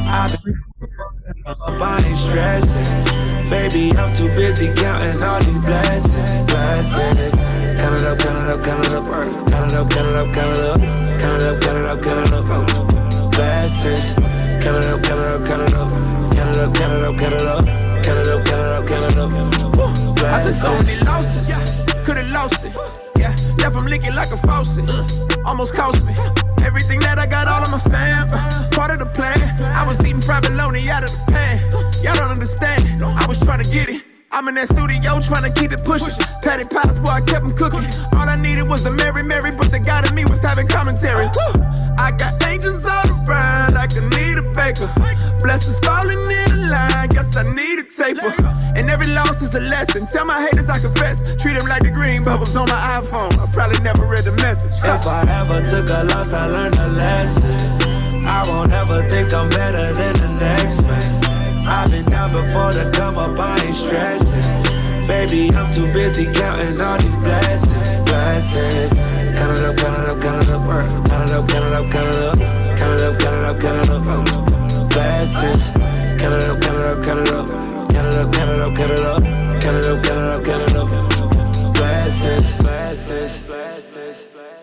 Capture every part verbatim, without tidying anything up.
I've been up, I ain't stressing. Baby, I'm too busy counting all these blessings, blessings. Count it up, count it up, count it up, count it up, count it up, count it up, count it up, count it up, count it up, blessings. Count it up, count it up, count it up, count it up, count it up, count it up, count it up, count it up, count it up, blessings. I took so many losses, could've lost it. Yeah, left them leaking like a faucet. Almost cost me everything that I got, all of my fam. Part of the plan. I was eating fried bologna out of the pan. Y'all don't understand. I was trying to get it. I'm in that studio trying to keep it pushing. Patty pies, boy, I kept them cooking. All I needed was the Mary Mary, but the God in me was having commentary. I got angels all around, I can need a baker. Blessings falling in line, guess I need a taper. And every loss is a lesson. Tell my haters I confess. Treat them like the green bubbles on my iPhone. I probably never read the message. If I ever took a loss, I learned a lesson. I won't ever think I'm better than the next man. I've been down before to come up, I ain't stressing. Baby, I'm too busy counting all these blessings, blessings. Count it up, count it up, count it up, count it up, count it up, count it up, count it up, count it up, count it up, blessings. Count it up, count it up, count it up, count it up, count it up, count it up, count it up, count it up, count it up, blessings, blessings, blessings.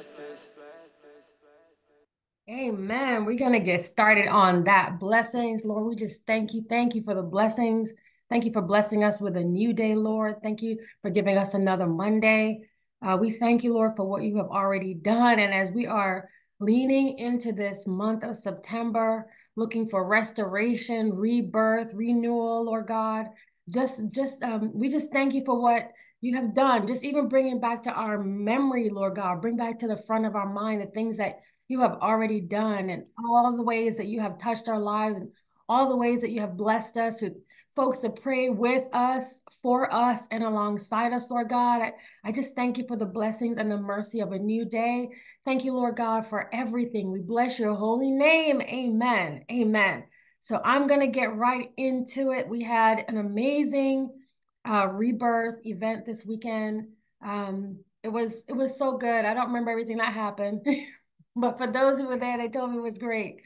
Amen. We're going to get started on that. Blessings, Lord. We just thank you. Thank you for the blessings. Thank you for blessing us with a new day, Lord. Thank you for giving us another Monday. Uh, we thank you, Lord, for what you have already done. And as we are leaning into this month of September, looking for restoration, rebirth, renewal, Lord God, just, just um, we just thank you for what you have done. Just even bringing back to our memory, Lord God, bring back to the front of our mind the things that you have already done and all the ways that you have touched our lives and all the ways that you have blessed us with folks to pray with us, for us, and alongside us, Lord God. I, I just thank you for the blessings and the mercy of a new day. Thank you, Lord God, for everything. We bless your holy name. Amen. Amen. So I'm going to get right into it. We had an amazing uh, rebirth event this weekend. Um, it was, it was so good. I don't remember everything that happened. But for those who were there, they told me it was great.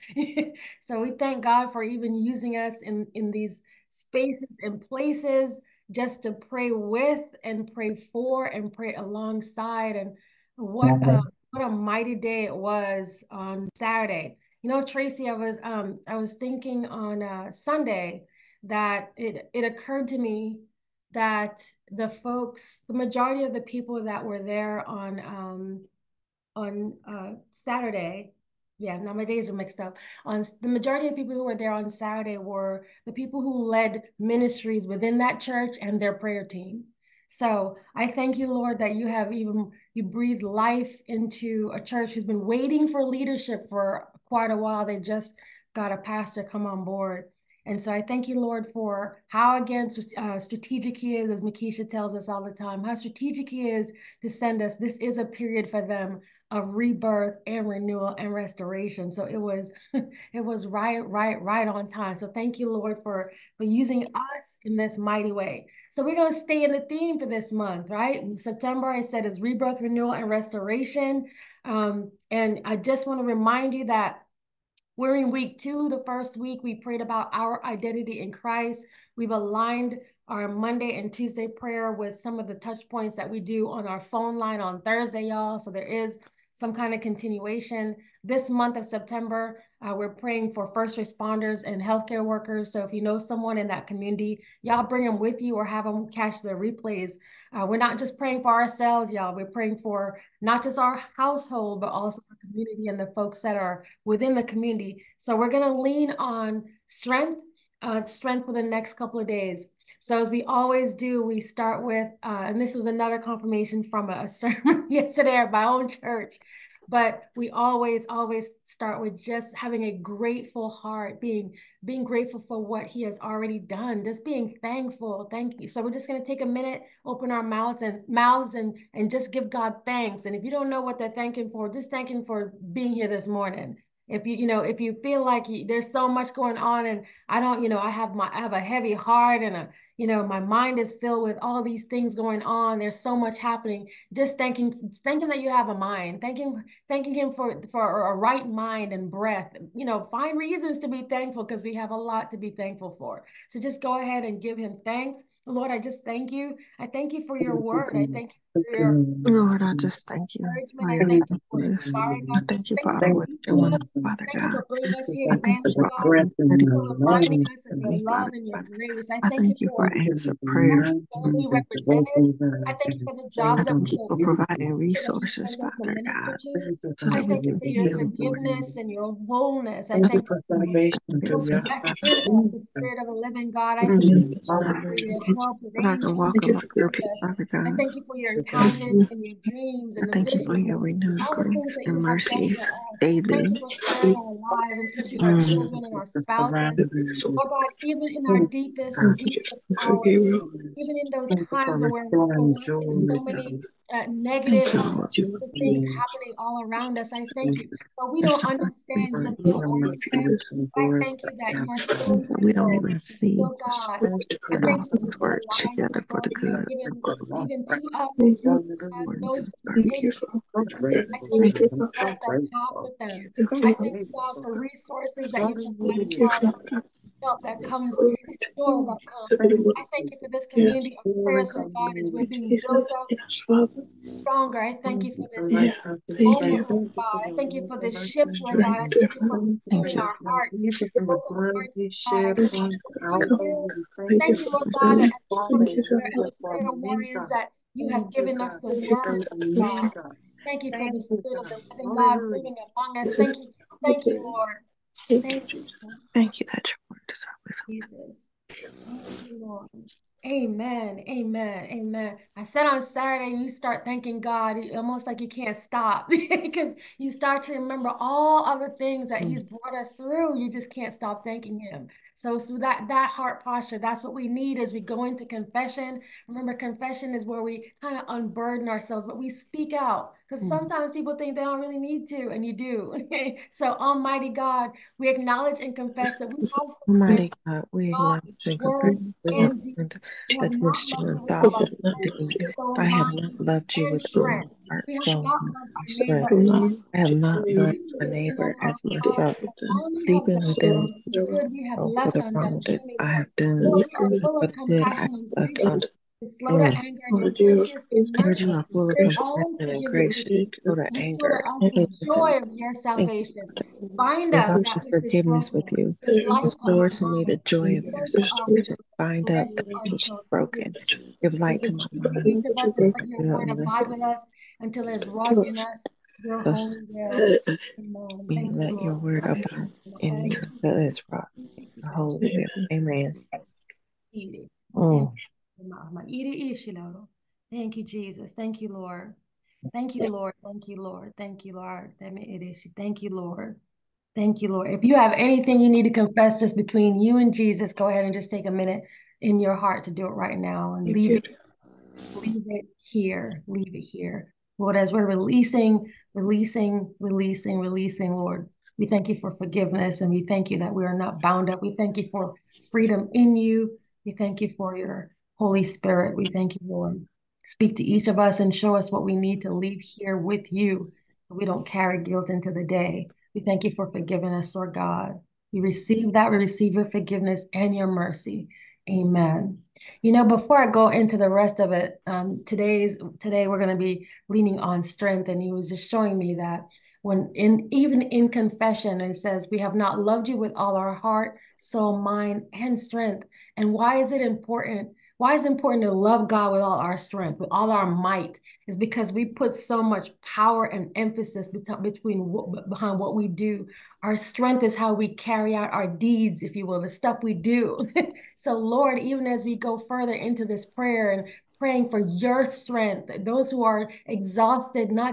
So we thank God for even using us in, in these spaces and places just to pray with and pray for and pray alongside. And what a, what a mighty day it was on Saturday. You know, Tracy, I was um I was thinking on uh, Sunday that it it occurred to me that the folks, the majority of the people that were there on um on uh, Saturday, yeah, now my days are mixed up. On the majority of people who were there on Saturday were the people who led ministries within that church and their prayer team. So I thank you, Lord, that you have even, you breathed life into a church who's been waiting for leadership for quite a while. They just got a pastor come on board. And so I thank you, Lord, for how, again, uh, strategic he is, as Makisha tells us all the time, how strategic he is to send us. This is a period for them of rebirth and renewal and restoration. So it was, it was right, right, right on time. So thank you, Lord, for, for using us in this mighty way. So we're going to stay in the theme for this month, right? In September, I said, is rebirth, renewal, and restoration. Um, and I just want to remind you that we're in week two. The first week, we prayed about our identity in Christ. We've aligned our Monday and Tuesday prayer with some of the touch points that we do on our phone line on Thursday, y'all. So there is some kind of continuation. This month of September, uh, we're praying for first responders and healthcare workers. So if you know someone in that community, y'all bring them with you or have them catch the replays. Uh, we're not just praying for ourselves, y'all. We're praying for not just our household, but also the community and the folks that are within the community. So we're going to lean on strength, uh, strength for the next couple of days. So as we always do, we start with, uh, and this was another confirmation from a, a sermon yesterday at my own church, but we always, always start with just having a grateful heart, being, being grateful for what he has already done, just being thankful. Thank you. So we're just going to take a minute, open our mouths and mouths and, and just give God thanks. And if you don't know what they're thanking for, just thank him for being here this morning. If you, you know, if you feel like you, there's so much going on and I don't, you know, I have my, I have a heavy heart and a, you know, my mind is filled with all these things going on. There's so much happening. Just thanking, thanking that you have a mind, thanking, thanking him for, for a right mind and breath. You know, find reasons to be thankful because we have a lot to be thankful for. So just go ahead and give him thanks. Lord, I just thank you. I thank you for your word. I thank you for your Lord, I just thank you encouragement. for I your thank you for faithfulness. inspiring I us. thank you Thank for you all for what you're keeping doing, us. Father Thank you God. for bringing us here I today, thank you Lord for God. always Thank you setting for the reminding boundaries us of for your me, love Father and your God. grace. I I thank you thank you for for answer prayers. every family represented. I thank you for the I jobs that thank we you are for in providing that you resources, sent us to Father minister God, to. so I that we thank you can for be your healed, Lord. forgiveness and your wholeness. I I thank you for thank you, coming Jesus, back Father. in us, the Spirit of the living God. I thank Mm, you it's not for your help with but I can angels walk that you among are your with people, us. Father I God. thank you for your encounters and your dreams I and the thank you for visions your and renewed all the things grace that and you have done mercy for us. Thank you daily. for sparing our lives and touching our Mm. children and our spouses. Lord God, even in our deepest, deepest hours, even in those times where we're watching so many uh, negative Thank you, uh, Lord. things happening all around us, I thank you. But we There's don't so much understand favor your and full mercy. aspect. I thank you that you are still in Things that we don't control. even You're see, still God. I but thank all you things for work the lives of together for the those you have good. given even to us, uh, According to those the who Son. made it possible. I thank you Thank for you. the blessed our paths with them. I thank you, God, for resources that you provide for our help that comes and joy that comes. I thank you for this community of prayers, Lord God, as we're being built up stronger. I thank you for this moment, Lord God. I thank you for this shift, Lord God. I thank you for Thank renewing you. our hearts, broken hearts, God. I thank you for the spirit. Thank you, Lord God, that as we come together as prayer warriors, that you have given us the words, God. Thank you for the spirit of the living God moving among us. Thank you. Thank you, Lord. Thank you, Thank you that your word is always Jesus. Thank you, Lord. Amen. Amen. Amen. I said on Saturday, you start thanking God, almost like you can't stop because you start to remember all other things that He's brought us through. You just can't stop thanking Him. So, so that that heart posture, that's what we need as we go into confession. Remember, confession is where we kind of unburden ourselves, but we speak out because sometimes people think they don't really need to, and you do. So, Almighty God, we acknowledge and confess that we have sinned Almighty against God, we thought, acknowledge and confess word, we have and deed. sinned We have not against you loved you in with thought all our and heart, deed. soul, I have mind, not loved you and with all strength. my heart, We have soul, not and loved our neighbor strength. as our I have not loved my within neighbor us as outside of myself. the wrong we have Deep done, and within me, the good we have oh, for left the undone. wrong that Show me, I Lord. have done, Lord, we are full for of the good I compassion and have grace. done. You're slow to Mm. anger and you're plenteous in Lord, you mercy. are full of There's compassion always and forgiveness grace, with you. slow to Restore anger, to us the patience, and joy of your thank you. salvation. Bind There's up that always which is forgiveness with broken. you. Give life to Restore our to me the minds. joy of your Strength to our salvation. Bind up Bless that our which is souls. Thank you. broken. Give light to my Speak to mind. each of us and let your You know, word abide with us until it's wrought in us, your so holy will. Amen. me, Thank you, let your Lord. word abide in me until it's wrought. Thank you, The God. holy will. Amen. Eat it. Mm. Eat it, eat it, Lord. Thank you, Jesus. Thank you, Lord. Thank you, Lord. Thank you, Lord. Thank you, Lord. Thank you, Lord. Thank you, Lord. If you have anything you need to confess just between you and Jesus, go ahead and just take a minute in your heart to do it right now and leave it, leave it here. Leave it here. Lord, as we're releasing, releasing, releasing, releasing, Lord, we thank you for forgiveness and we thank you that we are not bound up. We thank you for freedom in you. We thank you for your Holy Spirit. We thank you, Lord. Speak to each of us and show us what we need to leave here with you. We don't carry guilt into the day. We thank you for forgiving us, Lord God. We receive that. We receive your forgiveness and your mercy. Amen. You know, before I go into the rest of it, um, today's today we're going to be leaning on strength, and he was just showing me that when in even in confession, it says we have not loved you with all our heart, soul, mind, and strength. And why is it important? Why is it important to love God with all our strength, with all our might? Is because we put so much power and emphasis between what, behind what we do. Our strength is how we carry out our deeds, if you will, the stuff we do. So, Lord, even as we go further into this prayer and praying for your strength, those who are exhausted, not just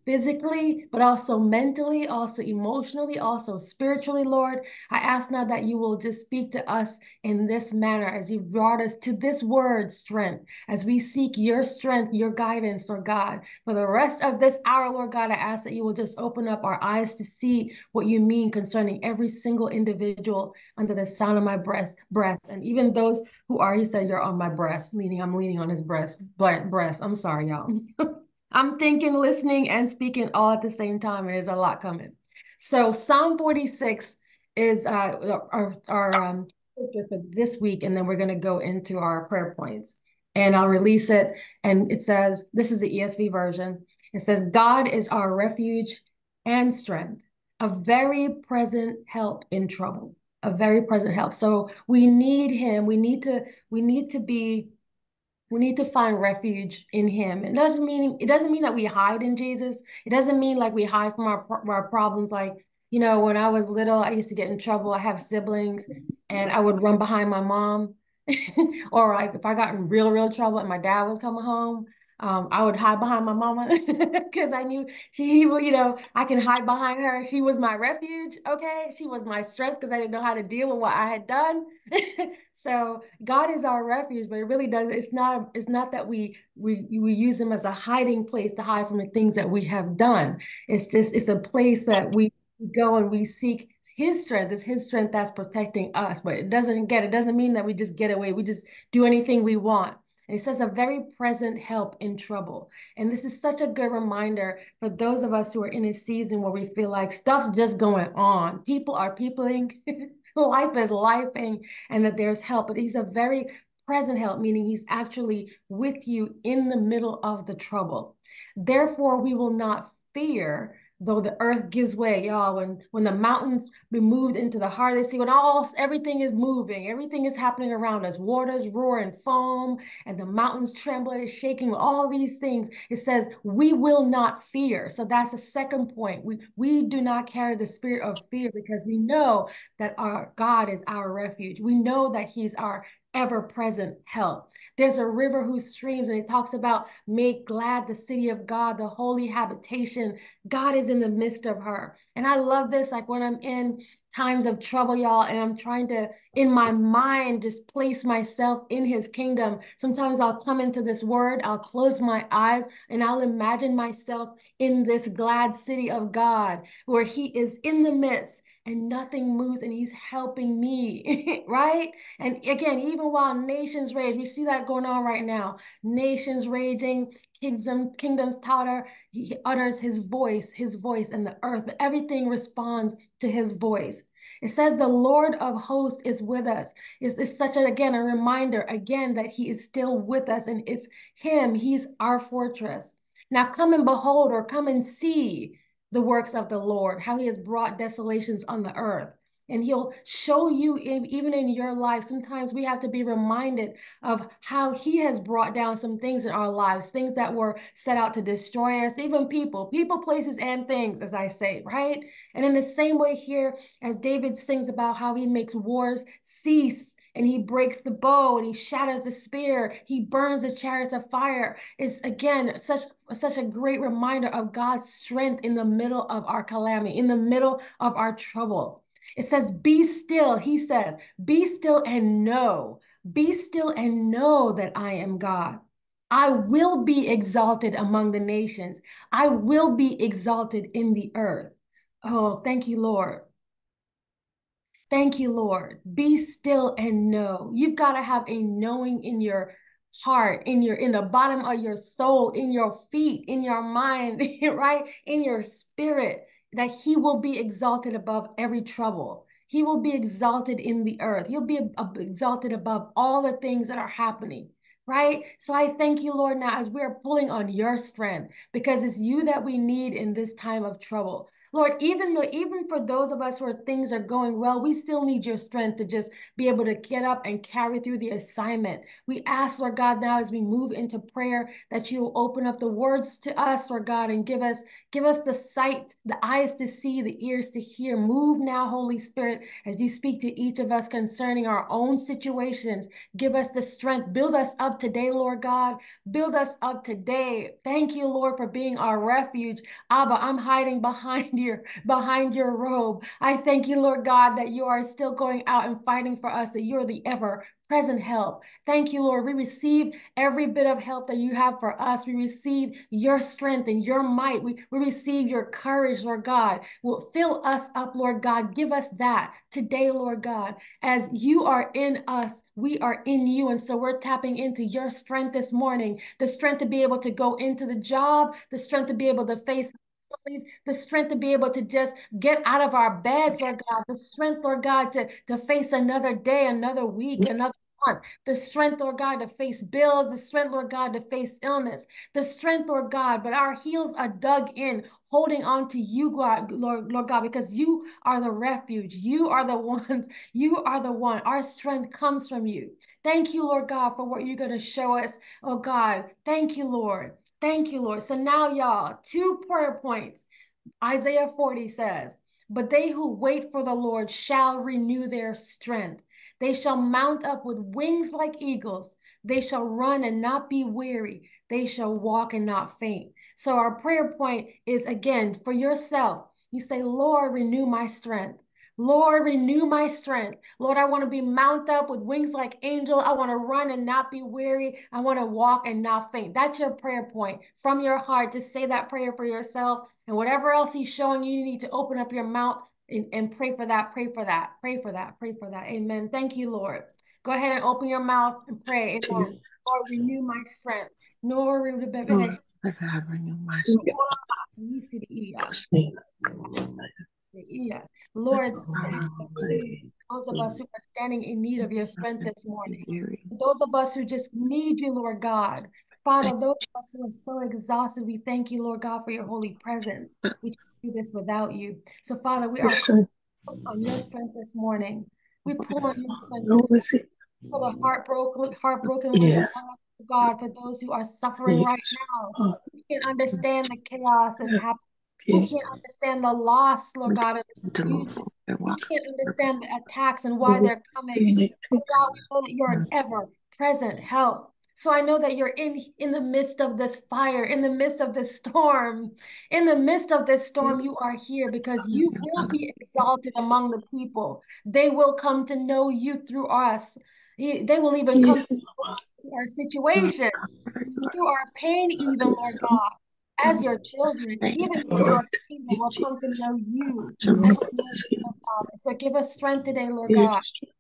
physically, but also mentally, also emotionally, also spiritually, Lord. I ask now that you will just speak to us in this manner as you brought us to this word, strength, as we seek your strength, your guidance, Lord God. For the rest of this hour, Lord God, I ask that you will just open up our eyes to see what you mean concerning every single individual under the sound of my breath, breath. And even those who are, he said, you're on my breast, leaning, I'm leaning on his breast, breast. I'm sorry, y'all. I'm thinking, listening, and speaking all at the same time, and there's a lot coming. So Psalm forty-six is uh, our, our um, scripture for this week, and then we're going to go into our prayer points. And I'll release it, and it says, this is the E S V version. It says, God is our refuge and strength, a very present help in trouble, a very present help. So we need him. We need to, we need to be We need to find refuge in him. It doesn't mean it doesn't mean that we hide in Jesus. It doesn't mean like we hide from our our problems. Like, you know, when I was little, I used to get in trouble. I have siblings, and I would run behind my mom. Or like if I got in real, real trouble and my dad was coming home, um, I would hide behind my mama because I knew she, you know, I can hide behind her. She was my refuge, okay? She was my strength because I didn't know how to deal with what I had done. So God is our refuge, but it really does. It's not. It's not that we we we use him as a hiding place to hide from the things that we have done. It's just it's a place that we go and we seek his strength. It's his strength that's protecting us. But it doesn't get. It doesn't mean that we just get away. We just do anything we want. And it says a very present help in trouble. And this is such a good reminder for those of us who are in a season where we feel like stuff's just going on. People are peopling. Life is lifing, and that there's help. But he's a very present help, meaning he's actually with you in the middle of the trouble. Therefore, we will not fear, though the earth gives way, y'all. When when the mountains be moved into the heart of the sea, when all everything is moving, everything is happening around us, waters roar and foam, and the mountains tremble and shaking, all these things, it says we will not fear. So that's the second point. We we do not carry the spirit of fear because we know that our God is our refuge. We know that he's our ever-present help. There's a river whose streams, and it talks about make glad the city of God, the holy habitation. God is in the midst of her. And I love this, like when I'm in times of trouble, y'all, and I'm trying to, in my mind, just place myself in his kingdom. Sometimes I'll come into this word, I'll close my eyes, and I'll imagine myself in this glad city of God, where he is in the midst and nothing moves and he's helping me, right? And again, even while nations rage, we see that going on right now. Nations raging, kingdom, kingdoms totter, he utters his voice, his voice, and the earth, everything responds to his voice. It says the Lord of hosts is with us. It's, it's such, a, again, a reminder, again, that he is still with us, and it's him. He's our fortress. Now come and behold, or come and see the works of the Lord, how he has brought desolations on the earth. And he'll show you, in, even in your life, sometimes we have to be reminded of how he has brought down some things in our lives, things that were set out to destroy us, even people, people, places, and things, as I say, right? And in the same way here, as David sings about how he makes wars cease, and he breaks the bow, and he shatters the spear, he burns the chariots of fire. It's, again, such, such a great reminder of God's strength in the middle of our calamity, in the middle of our trouble. It says, be still, he says, be still and know, be still and know that I am God. I will be exalted among the nations. I will be exalted in the earth. Oh, thank you, Lord. Thank you, Lord. Be still and know. You've got to have a knowing in your heart, in your, in the bottom of your soul, in your feet, in your mind, right? In your spirit, that he will be exalted above every trouble. He will be exalted in the earth. He'll be exalted above all the things that are happening, right? So I thank you, Lord, now as we're pulling on your strength, because it's you that we need in this time of trouble. Lord, even though, even for those of us where things are going well, we still need your strength to just be able to get up and carry through the assignment. We ask, Lord God, now as we move into prayer, that you will open up the words to us, Lord God, and give us, give us the sight, the eyes to see, the ears to hear. Move now, Holy Spirit, as you speak to each of us concerning our own situations. Give us the strength. Build us up today, Lord God. Build us up today. Thank you, Lord, for being our refuge. Abba, I'm hiding behind your, behind your robe. I thank you, Lord God, that you are still going out and fighting for us, that you're the ever present help. Thank you, Lord. We receive every bit of help that you have for us. We receive your strength and your might. We, we receive your courage, Lord God. Will fill us up, Lord God. Give us that today, Lord God. As you are in us, we are in you. And so we're tapping into your strength this morning, the strength to be able to go into the job, the strength to be able to face the strength to be able to just get out of our beds, Lord God, the strength, Lord God, to, to face another day, another week, another month, the strength, Lord God, to face bills, the strength, Lord God, to face illness, the strength, Lord God, but our heels are dug in, holding on to you, God, Lord, Lord God, because you are the refuge. You are the ones, you are the one. Our strength comes from you. Thank you, Lord God, for what you're going to show us. Oh God, thank you, Lord. Thank you, Lord. So now, y'all, two prayer points. Isaiah forty says, but they who wait for the Lord shall renew their strength. They shall mount up with wings like eagles. They shall run and not be weary. They shall walk and not faint. So our prayer point is, again, for yourself. You say, Lord, renew my strength. Lord, renew my strength. Lord, I want to be mounted up with wings like angel. I want to run and not be weary. I want to walk and not faint. That's your prayer point from your heart. Just say that prayer for yourself. And whatever else he's showing you, you need to open up your mouth and, and pray for that, pray for that, pray for that, pray for that. Amen. Thank you, Lord. Go ahead and open your mouth and pray. Amen. Lord, renew my strength. Nor renew the Lord, let God renew my strength. Lord, those of us who are standing in need of your strength this morning, those of us who just need you, Lord God, Father, those of us who are so exhausted, we thank you, Lord God, for your holy presence. We can't do this without you. So, Father, we are pulling on your strength this morning. We pull on your strength this morning for the heartbroken, heartbroken ones of us, God, for those who are suffering right now. We can't understand the chaos that's happening. We can't understand the loss, Lord God, and the confusion. We can't understand the attacks and why they're coming. But God, we know that you're an ever-present help. So I know that you're in, in the midst of this fire, in the midst of this storm. In the midst of this storm, you are here because you will be exalted among the people. They will come to know you through us. They will even come to know our situation, through our pain even, Lord God. As your children, even through our pain, will come to know you as the merciful Father. So give us strength today, Lord God.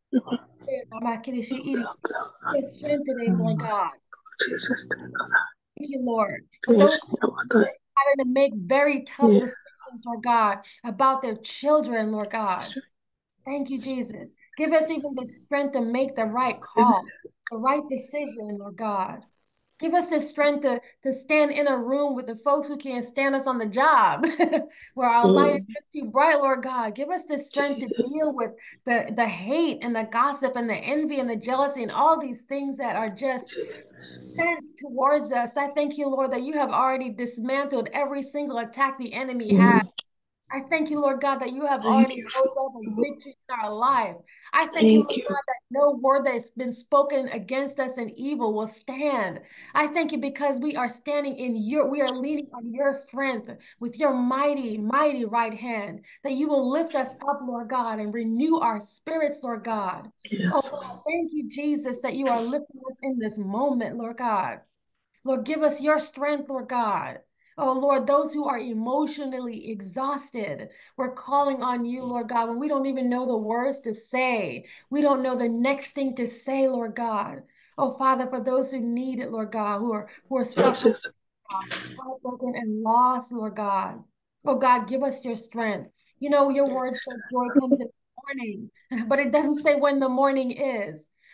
Give us strength today, Lord God. Thank you, Lord. For those who are having to make very tough decisions, Lord God, about their children, Lord God. Thank you, Jesus. Give us even the strength to make the right call, the right decision, Lord God. Give us the strength to, to stand in a room with the folks who can't stand us on the job, where our light is just too bright, Lord God. Give us the strength to deal with the, the hate and the gossip and the envy and the jealousy and all these things that are just sent towards us. I thank you, Lord, that you have already dismantled every single attack the enemy has. I thank you, Lord God, that you have already rose up as victory in our life. I thank, thank you, Lord you. God, that no word that has been spoken against us in evil will stand. I thank you because we are standing in your, we are leaning on your strength with your mighty, mighty right hand, that you will lift us up, Lord God, and renew our spirits, Lord God. Yes. Oh God, thank you, Jesus, that you are lifting us in this moment, Lord God. Lord, give us your strength, Lord God. Oh, Lord, those who are emotionally exhausted, we're calling on you, Lord God, when we don't even know the words to say. We don't know the next thing to say, Lord God. Oh, Father, for those who need it, Lord God, who are, who are suffering, heartbroken and lost, Lord God. Oh, God, give us your strength. You know, your word says joy comes in the morning, but it doesn't say when the morning is.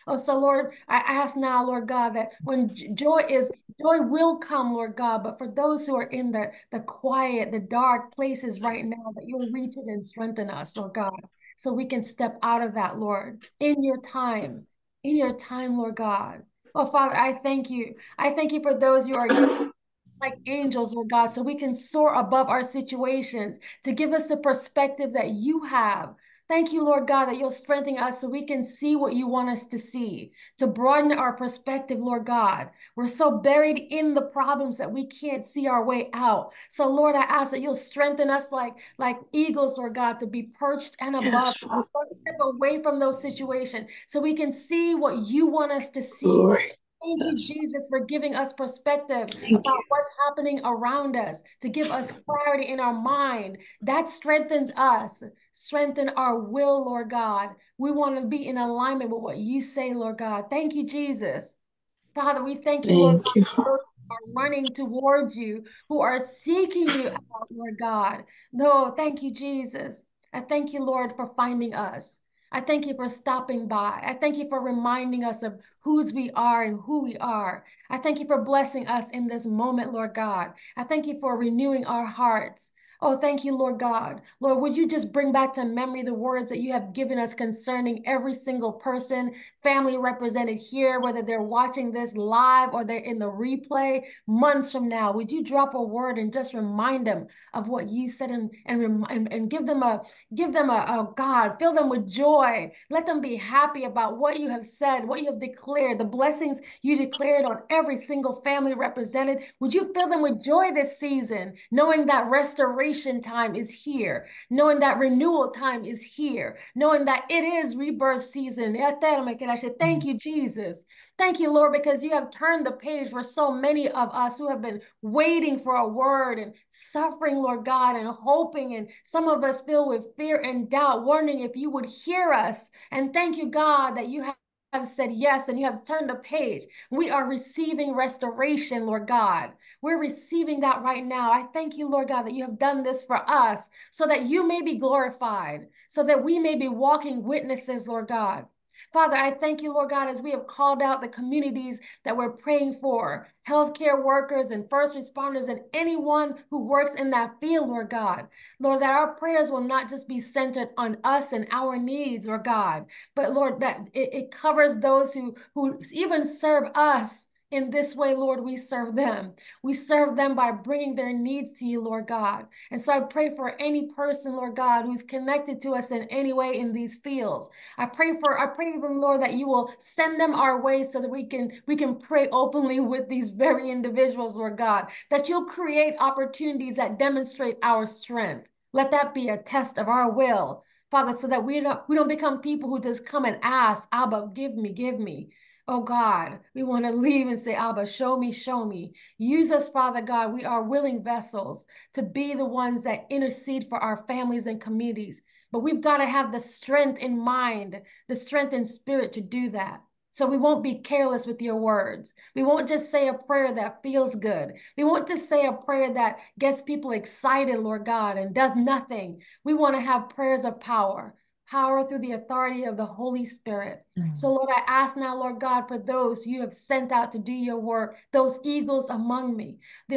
Oh, so Lord, I ask now, Lord God, that when joy is, joy will come, Lord God, but for those who are in the, the quiet, the dark places right now, that you'll reach it and strengthen us, Lord God, so we can step out of that, Lord, in your time, in your time, Lord God. Oh, Father, I thank you. I thank you for those you are giving like angels, Lord God, so we can soar above our situations, to give us the perspective that you have. Thank you, Lord God, that you'll strengthen us so we can see what you want us to see, to broaden our perspective, Lord God. We're so buried in the problems that we can't see our way out. So, Lord, I ask that you'll strengthen us like, like eagles, Lord God, to be perched and above, Yes, Father. step away from those situations so we can see what you want us to see. Glory. Thank you, Yes. Jesus, for giving us perspective Thank about you. what's happening around us, to give us clarity in our mind. That strengthens us, strengthen our will, Lord God. We want to be in alignment with what you say, Lord God. Thank you, Jesus. Father, we thank you, Lord Thank God, you, for Father. those who are running towards you, who are seeking you out, Lord God. No, thank you, Jesus. I thank you, Lord, for finding us. I thank you for stopping by. I thank you for reminding us of whose we are and who we are. I thank you for blessing us in this moment, Lord God. I thank you for renewing our hearts. Oh, thank you, Lord God. Lord, would you just bring back to memory the words that you have given us concerning every single person, family represented here, whether they're watching this live or they're in the replay months from now? Would you drop a word and just remind them of what you said, and and and, and give them a give them a, a God, fill them with joy. Let them be happy about what you have said, what you have declared, the blessings you declared on every single family represented. Would you fill them with joy this season, knowing that restoration time is here, knowing that renewal time is here, knowing that it is rebirth season. I should thank you, Jesus. Thank you, Lord, because you have turned the page for so many of us who have been waiting for a word and suffering, Lord God, and hoping. And some of us filled with fear and doubt, wondering if you would hear us. And thank you, God, that you have have said yes, and you have turned the page. We are receiving restoration, Lord God. We're receiving that right now. I thank you, Lord God, that you have done this for us so that you may be glorified, so that we may be walking witnesses, Lord God. Father, I thank you, Lord God, as we have called out the communities that we're praying for, healthcare workers and first responders and anyone who works in that field, Lord God. Lord, that our prayers will not just be centered on us and our needs, Lord God, but Lord, that it, it covers those who, who even serve us. In this way, Lord, we serve them. We serve them by bringing their needs to you, Lord God. And so I pray for any person, Lord God, who's connected to us in any way in these fields. I pray for, I pray even, Lord, that you will send them our way so that we can, we can pray openly with these very individuals, Lord God, that you'll create opportunities that demonstrate our strength. Let that be a test of our will, Father, so that we don't, we don't become people who just come and ask, Abba, give me, give me. Oh God, we want to leave and say, Abba, show me, show me. Use us, Father God. We are willing vessels to be the ones that intercede for our families and communities. But we've got to have the strength in mind, the strength in spirit to do that. So we won't be careless with your words. We won't just say a prayer that feels good. We won't just say a prayer that gets people excited, Lord God, and does nothing. We want to have prayers of power. Power through the authority of the Holy Spirit. Mm. So, Lord, I ask now, Lord God, for those you have sent out to do your work, those eagles among me, the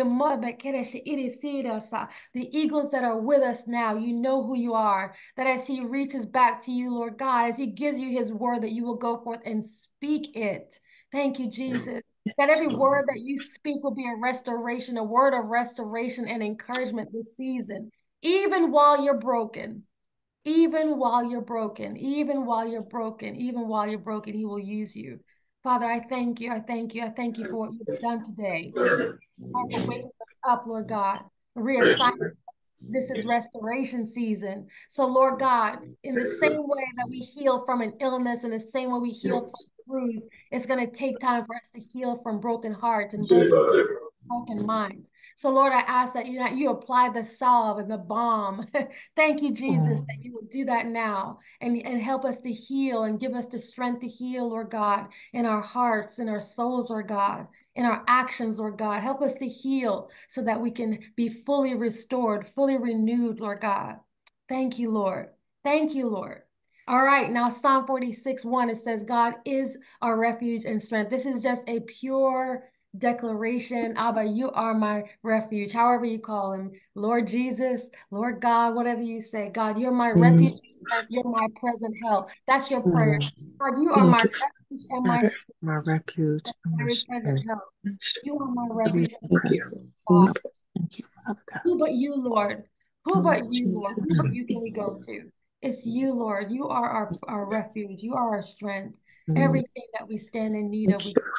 eagles that are with us now, you know who you are, that as he reaches back to you, Lord God, as he gives you his word, that you will go forth and speak it. Thank you, Jesus. That every word that you speak will be a restoration, a word of restoration and encouragement this season, even while you're broken. Even while you're broken, even while you're broken, even while you're broken, he will use you. Father, I thank you. I thank you. I thank you for what you've done today. For waking us up, Lord God, reassigning us. This is restoration season. So, Lord God, in the same way that we heal from an illness, in the same way we heal from a bruise, it's going to take time for us to heal from broken hearts and broken broken minds. So, Lord, I ask that you, that you apply the salve and the balm. Thank you, Jesus, that you will do that now and, and help us to heal and give us the strength to heal, Lord God, in our hearts, in our souls, Lord God, in our actions, Lord God. Help us to heal so that we can be fully restored, fully renewed, Lord God. Thank you, Lord. Thank you, Lord. All right, now Psalm forty-six, one, it says, God is our refuge and strength. This is just a pure declaration. Abba, you are my refuge, however you call him. Lord Jesus, Lord God, whatever you say. God, you're my refuge and strength. You're my present help. That's your prayer. God, you are my refuge and my strength. My refuge and my Very present strength. help. You are my Thank refuge and you, my strength, God. Thank you, Father God. Who but you, Lord? Who Oh, but you, Lord? Who Jesus. but you can we go to? It's you, Lord. You are our, our refuge. You are our strength. Mm, Everything that we stand in need of, Thank we, you.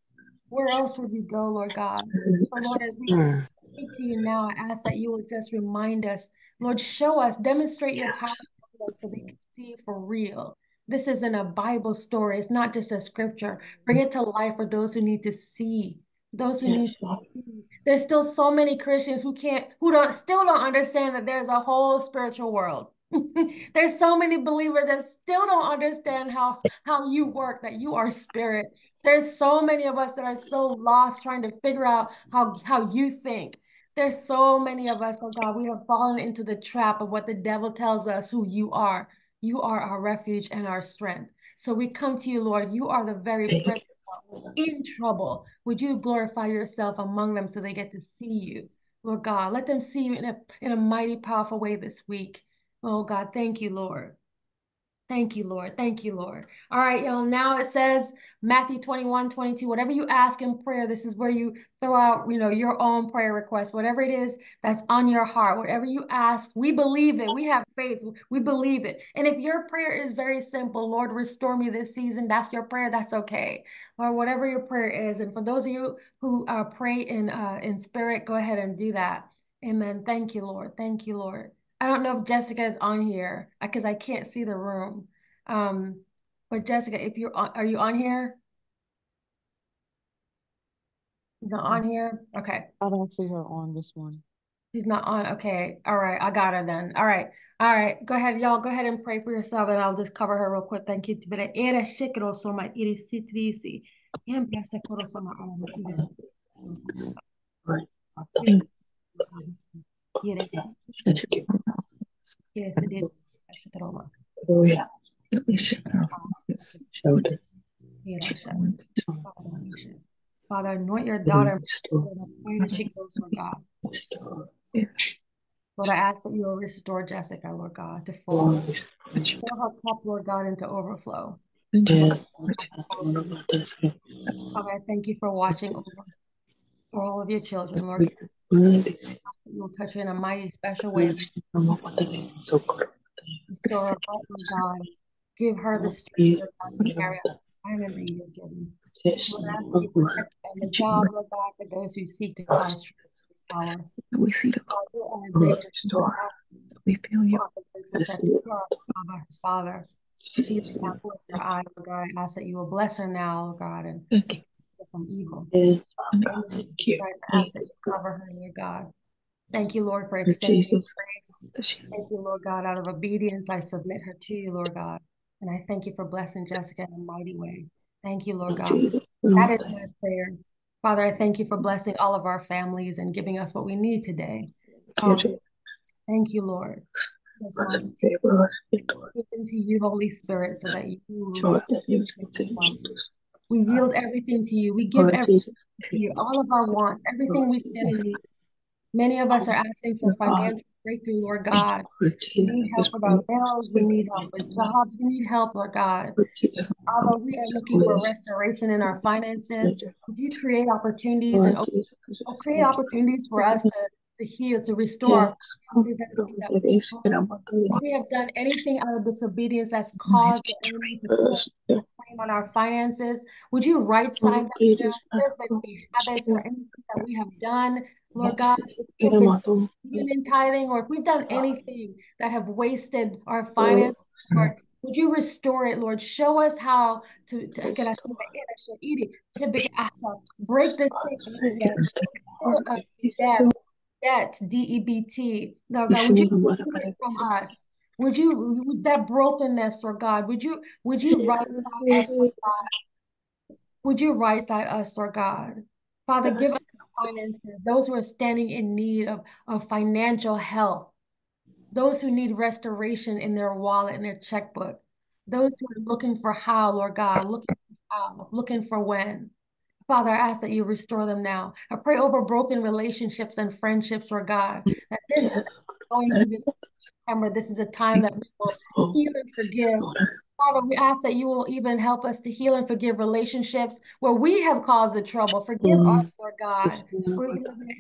where else would we go, Lord God? So, Lord, as we Mm, speak to you now, I ask that you will just remind us, Lord, show us, demonstrate your power to us so we can see for real. This isn't a Bible story. It's not just a scripture. Bring it to life for those who need to see, those who need Yes, to Lord. see. There's still so many Christians who can't, who don't, still don't understand that there's a whole spiritual world. There's so many believers that still don't understand how, how you work, that you are spirit. There's so many of us that are so lost trying to figure out how, how you think. There's so many of us, oh God, we have fallen into the trap of what the devil tells us who you are. You are our refuge and our strength. So we come to you, Lord. You are the very Thank present help in trouble. Would you glorify yourself among them so they get to see you, Lord God? Let them see you in a, in a mighty, powerful way this week. Oh God, thank you, Lord. Thank you, Lord. Thank you, Lord. All right, y'all. Now it says Matthew twenty-one, twenty-two, whatever you ask in prayer, this is where you throw out, you know, your own prayer request, whatever it is that's on your heart, whatever you ask, we believe it. We have faith. We believe it. And if your prayer is very simple, Lord, restore me this season, that's your prayer, that's okay. Or whatever your prayer is. And for those of you who uh, pray in, uh, in spirit, go ahead and do that. Amen. Thank you, Lord. Thank you, Lord. I don't know if Jessica is on here because I can't see the room. Um, but Jessica, if you're on, are you on here? She's not on here? Okay. I don't see her on this one. She's not on. Okay. All right. I got her then. All right. All right. Go ahead, y'all. Go ahead and pray for yourself and I'll just cover her real quick. Thank you. But era shikro soma iri sitrisi. Yembra sekoro soma alama iri. you. Yes, Thank you. yes, it is. Shatroma. Hallelujah. Let me shake off this shoulder. Father, anoint your daughter. Restore. I pray that she goes, Lord God. Restore. Lord, I ask that you will restore Jessica, Lord God, to full. Lord, Fill her cup, Lord God, into overflow. yes, Father, I thank you for watching over all of your children, Lord God. Lord. You will touch her in a mighty, special way. Restore her heart, Lord God. Give her the strength, Lord God, to carry out the assignment that you have given. Lord, I ask that you protect her on the job, Lord God, for those who seek to cause trouble this hour. We see the God, you are a great store. We feel you. Father, Father, she's the apple of your eye, Lord God. I ask that you will bless her now, Lord God, and Thank you. from evil. Yes, In Father. the name of Thank you. Christ, I ask that you cover her, Lord God. Thank you, Lord, for extending your grace. Thank you, Lord God. Out of obedience, I submit her to you, Lord God. And I thank you for blessing Jessica in a mighty way. Thank you, Lord God. That is my prayer. Father, I thank you for blessing all of our families and giving us what we need today. Oh, thank you, Lord. Yes, Lord. Give into you, Holy Spirit, so that you will we yield everything to you. We give everything to you, all of our wants, everything we stand in need. Many of us are asking for financial breakthrough, Lord God. We need help with our bills. We need help with jobs. We need help, Lord God. Although we are looking for restoration in our finances, would you create opportunities and create opportunities for us to, to heal, to restore our finances, everything that we if we have done anything out of disobedience that's caused the enemy to claim on our finances, would you right side that? If there's been any habits or anything that we have done, Lord God, if we've been in tithing or if we've done anything that have wasted our finances, Lord, would you restore it, Lord? Show us how to, to get us to eat it, break this thing, uh, debt, debt, D E B T. Lord God, would you remove it from us? Would you, would that brokenness, Lord God, would you, would you right side us, Lord God? Would you right side us, Lord God? Father, give us finances, those who are standing in need of, of financial help, those who need restoration in their wallet and their checkbook. Those who are looking for how, Lord God, looking for how, looking for when. Father, I ask that you restore them now. I pray over broken relationships and friendships, Lord God, that this Yes. going through this September, this is a time that we will heal and forgive. Father, we ask that you will even help us to heal and forgive relationships where we have caused the trouble. Forgive us, Lord God. Lord,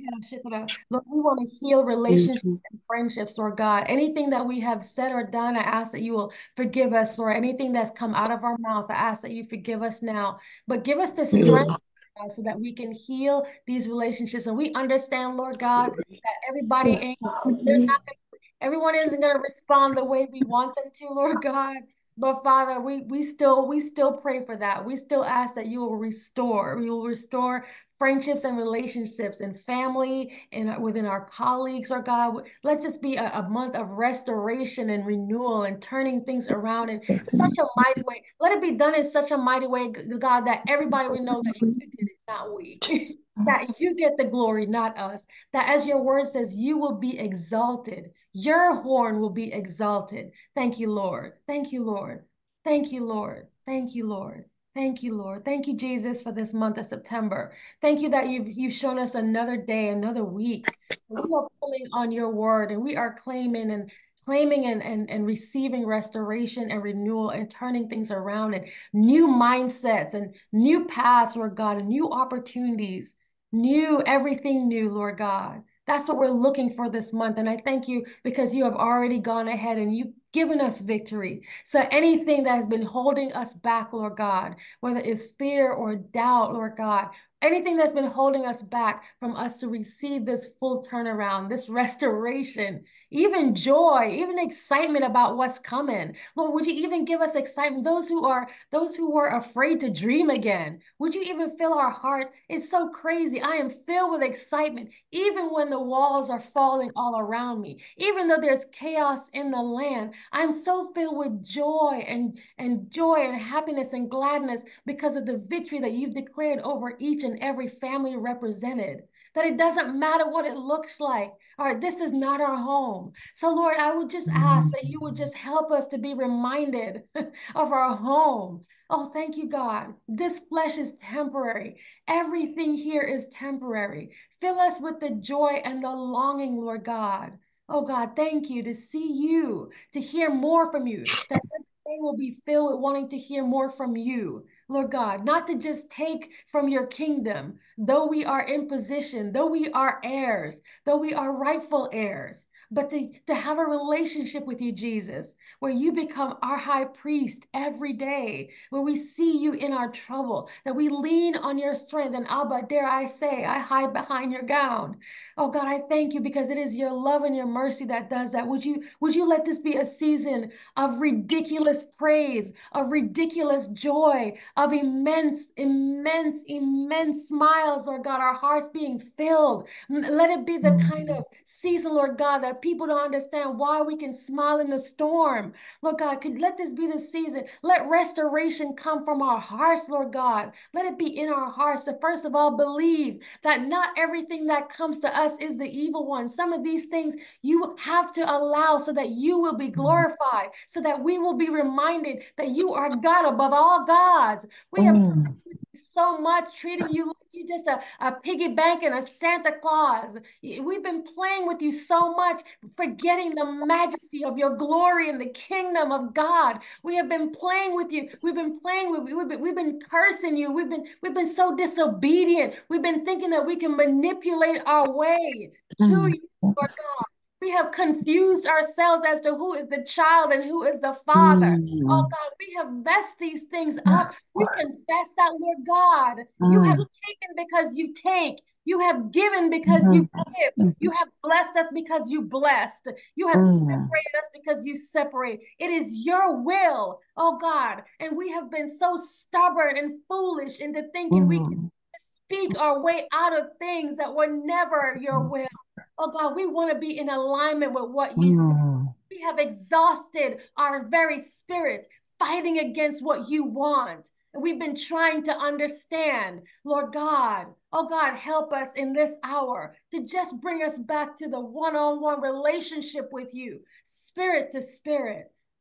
we want to heal relationships and friendships, Lord God. Anything that we have said or done, I ask that you will forgive us, Lord. Anything that's come out of our mouth, I ask that you forgive us now. But give us the strength so that we can heal these relationships. And we understand, Lord God, that everybody ain't, they're not gonna, everyone isn't going to respond the way we want them to, Lord God. But Father, we we still we still pray for that. We still ask that you will restore. You will restore friendships and relationships and family and within our colleagues, or God. Let this be a, a month of restoration and renewal and turning things around in such a mighty way. Let it be done in such a mighty way, God, that everybody will know that you did it, not we. That you get the glory, not us. That as your word says, you will be exalted. Your horn will be exalted. Thank you, Lord. Thank you, Lord. Thank you, Lord. Thank you, Lord. Thank you, Lord. Thank you, Jesus, for this month of September. Thank you that you've, you've shown us another day, another week. We are pulling on your word and we are claiming and claiming and, and, and receiving restoration and renewal and turning things around and new mindsets and new paths, Lord God, and new opportunities, new, everything new, Lord God. That's what we're looking for this month. And I thank you because you have already gone ahead and you've given us victory. So anything that has been holding us back, Lord God, whether it's fear or doubt, Lord God, anything that's been holding us back from us to receive this full turnaround, this restoration, even joy, even excitement about what's coming. Lord, would you even give us excitement? Those who are, those who were afraid to dream again, would you even fill our hearts? It's so crazy. I am filled with excitement, even when the walls are falling all around me, even though there's chaos in the land. I'm so filled with joy and, and joy and happiness and gladness because of the victory that you've declared over each and every family represented. That it doesn't matter what it looks like. All right, this is not our home. So, Lord, I would just ask that you would just help us to be reminded of our home. Oh, thank you, God. This flesh is temporary. Everything here is temporary. Fill us with the joy and the longing, Lord God. Oh, God, thank you to see you, to hear more from you, that everything will be filled with wanting to hear more from you. Lord God, not to just take from your kingdom, though we are in position, though we are heirs, though we are rightful heirs, but to, to have a relationship with you, Jesus, where you become our high priest every day, where we see you in our trouble, that we lean on your strength. And Abba, dare I say, I hide behind your gown. Oh God, I thank you because it is your love and your mercy that does that. Would you, would you let this be a season of ridiculous praise, of ridiculous joy, of immense, immense, immense smiles, Lord God, our hearts being filled. Let it be the kind of season, Lord God, that people don't understand why we can smile in the storm. Lord God, could let this be the season. Let restoration come from our hearts, Lord God. Let it be in our hearts to first of all believe that not everything that comes to us is the evil one. Some of these things you have to allow so that you will be glorified, so that we will be reminded that you are God above all gods. We have Mm. so much, treating you like you just a, a piggy bank and a Santa Claus. We've been playing with you so much, forgetting the majesty of your glory and the kingdom of God. We have been playing with you. We've been playing with we've been, we've been cursing you. We've been we've been so disobedient. We've been thinking that we can manipulate our way to Mm. you, Lord God. We have confused ourselves as to who is the child and who is the father. Oh Mm. God, we have messed these things Yes, up. We Lord. confess that, Lord God. You have Mm. taken because you take. You have given because you Mm. give. You have blessed us because you blessed. You have Mm. separated us because you separate. It is your will, oh God. And we have been so stubborn and foolish into thinking we can Mm. speak our way out of things that were never your will. Oh God, we want to be in alignment with what you say. Mm. We have exhausted our very spirits fighting against what you want. And we've been trying to understand, Lord God. Oh God, help us in this hour to just bring us back to the one-on-one relationship with you, spirit to spirit,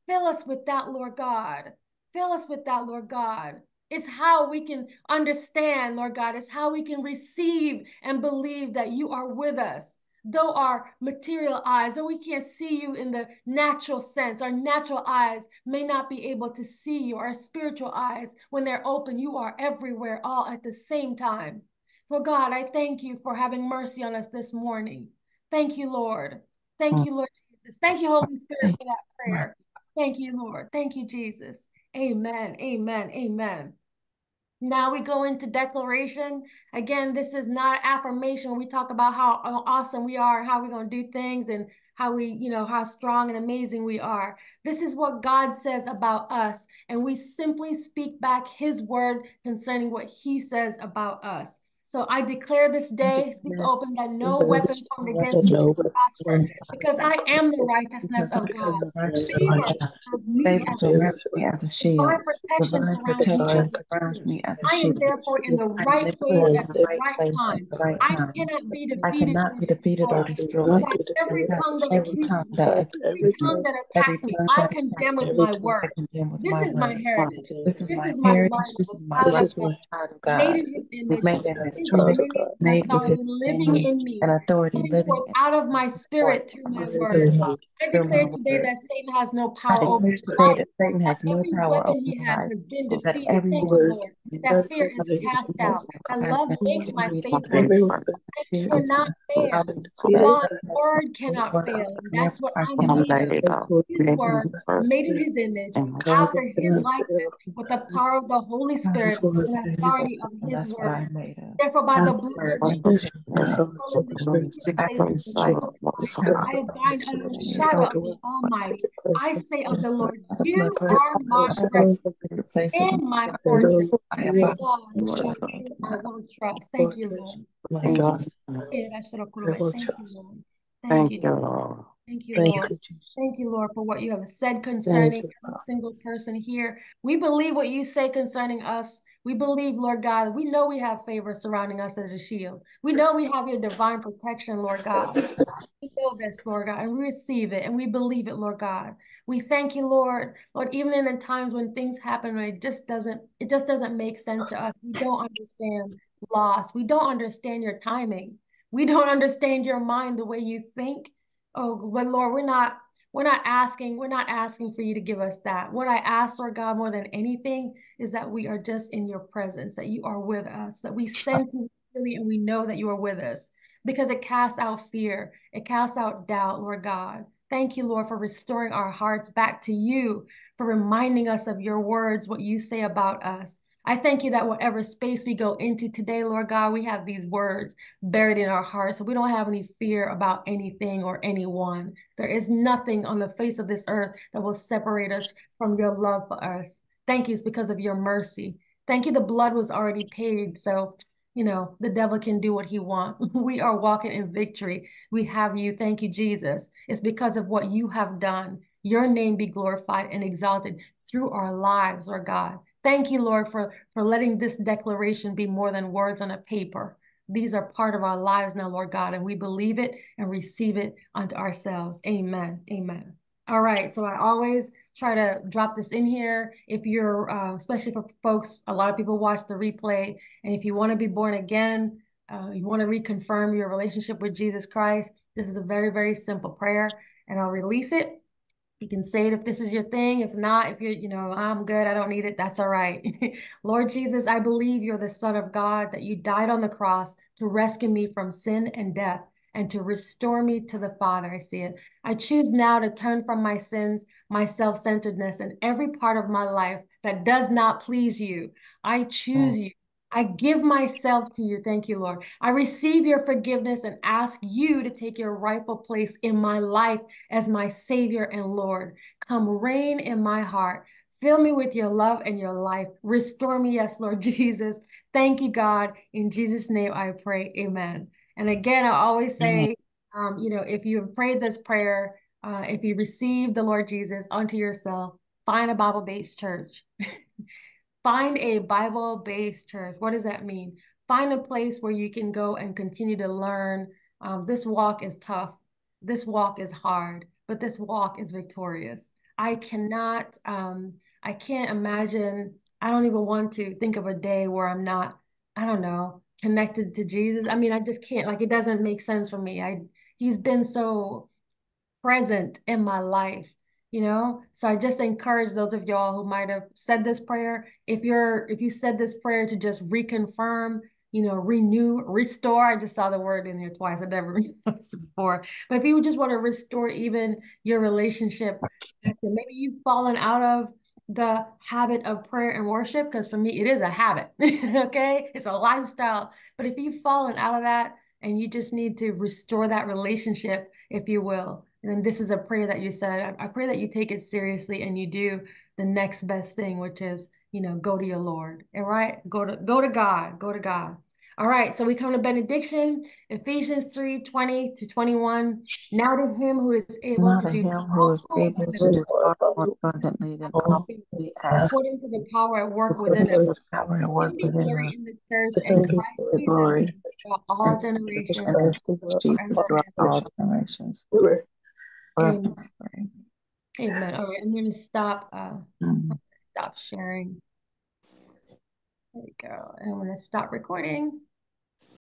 Fill us with that, Lord God. Fill us with that, Lord God. It's how we can understand, Lord God. It's how we can receive and believe that you are with us. Though our material eyes, though we can't see you in the natural sense, our natural eyes may not be able to see you. Our spiritual eyes, when they're open, you are everywhere all at the same time. So God, I thank you for having mercy on us this morning. Thank you, Lord. Thank you, Lord Jesus. Thank you, Holy Spirit, for that prayer. Thank you, Lord. Thank you, Jesus. Amen, amen, amen. Now we go into declaration. Again, this is not affirmation. We talk about how awesome we are, how we're going to do things, and how we, you know, how strong and amazing we are. This is what God says about us, and we simply speak back his word concerning what he says about us. So I declare this day, speak open, that no weapon formed against me will prosper, because I am the righteousness of God. Favor surrounds me as a, as a shield. divine protection Divine surrounds me protection as a surrounds shield. me as a I am shield. therefore in the I am right place therefore in at the the right right place at time. the right I time. cannot be I defeated cannot or be defeated or destroyed. destroyed. That every And that tongue that every accuses tongue me, that every accuses me, tongue that every attacks me, tongue I that condemn attacks with me, my I words. condemn with This my is my word. heritage. This is This my is my heritage. life, This the is my child life, of the God, child of made God, in his image, made in his his image, dominion and made with his authority living dominion in me, and authority coming living forth in out of my forth spirit through my my spirit words. I through my declare today word. that Satan has no I power over declare my today life, that Satan that has no every power over weapon he my has life, has been that defeated. every Thank you, word Lord. That fear is cast out. That love makes my faith work. I cannot fail. God's word cannot fail. And that's what I'm believing. His word, made in his image, after his likeness, with the power of the Holy Spirit and authority of and his that's what word. I'm made of. Therefore, by the God's blood word, of Jesus, I dwell in the secret I place of the pray Most High. I abide under the shadow of the Almighty. I say of the Lord, you are my refuge place of and my fortress. I My abide God, in the in shadow of you the I will trust. Thank you, Lord. Thank Thank you. you. Thank you, Lord. Thank you. Thank you, Lord. Thank you, Lord, for what you have said concerning every single person here. We believe what you say concerning us. We believe, Lord God, we know we have favor surrounding us as a shield. We know we have your divine protection, Lord God. We know this, Lord God, and we receive it and we believe it, Lord God. We thank you, Lord. Lord, even in the times when things happen, when it just doesn't, it just doesn't make sense to us. We don't understand loss. We don't understand your timing. We don't understand your mind, the way you think. Oh, but Lord, we're not, we're not asking, we're not asking for you to give us that. What I ask, Lord God, more than anything is that we are just in your presence, that you are with us, that we sense you really and we know that you are with us, because it casts out fear. It casts out doubt, Lord God. Thank you, Lord, for restoring our hearts back to you, for reminding us of your words, what you say about us. I thank you that whatever space we go into today, Lord God, we have these words buried in our hearts, so we don't have any fear about anything or anyone. There is nothing on the face of this earth that will separate us from your love for us. Thank you, it's because of your mercy. Thank you, the blood was already paid, so you know, the devil can do what he wants. We are walking in victory. We have you. Thank you, Jesus. It's because of what you have done. Your name be glorified and exalted through our lives, Lord God. Thank you, Lord, for, for letting this declaration be more than words on a paper. These are part of our lives now, Lord God, and we believe it and receive it unto ourselves. Amen. Amen. All right, so I always try to drop this in here. If you're, uh, especially for folks, a lot of people watch the replay, and if you want to be born again, uh, you want to reconfirm your relationship with Jesus Christ, this is a very, very simple prayer, and I'll release it. You can say it if this is your thing. If not, if you're, you know, I'm good, I don't need it, that's all right. Lord Jesus, I believe you're the Son of God, that you died on the cross to rescue me from sin and death and to restore me to the Father. I see it. I choose now to turn from my sins, my self-centeredness, and every part of my life that does not please you. I choose you. I give myself to you. Thank you, Lord. I receive your forgiveness and ask you to take your rightful place in my life as my Savior and Lord. Come reign in my heart. Fill me with your love and your life. Restore me, yes, Lord Jesus. Thank you, God. In Jesus' name I pray, amen. And again, I always say, um, you know, if you have prayed this prayer, uh, if you receive the Lord Jesus unto yourself, find a Bible-based church. Find a Bible-based church. What does that mean? Find a place where you can go and continue to learn. Um, this walk is tough. This walk is hard, but this walk is victorious. I cannot, um, I can't imagine, I don't even want to think of a day where I'm not, I don't know, connected to Jesus. I mean, I just can't, like, it doesn't make sense for me. I, he's been so present in my life, you know? So I just encourage those of y'all who might have said this prayer, if you're, if you said this prayer to just reconfirm, you know, renew, restore. I just saw the word in here twice. I never noticed it before. But if you just want to restore even your relationship, maybe you've fallen out of the habit of prayer and worship, because for me, it is a habit, okay? It's a lifestyle. But if you've fallen out of that and you just need to restore that relationship, if you will, and this is a prayer that you said, I, I pray that you take it seriously and you do the next best thing, which is, you know, go to your Lord. All right, go to go to God, go to God. All right, so we come to benediction, Ephesians three, twenty to twenty-one. Now to him who is able Now to to do him who is able to do far more abundantly than all we ask, according to the power at work within according us. to the power at To work him be within glory us, in the church to and him be Christ the Jesus glory throughout all and generations and Jesus throughout all generations. Forever. Amen. Amen. All right, I'm going to stop. Uh, Mm. stop sharing. There we go. And I'm going to stop recording.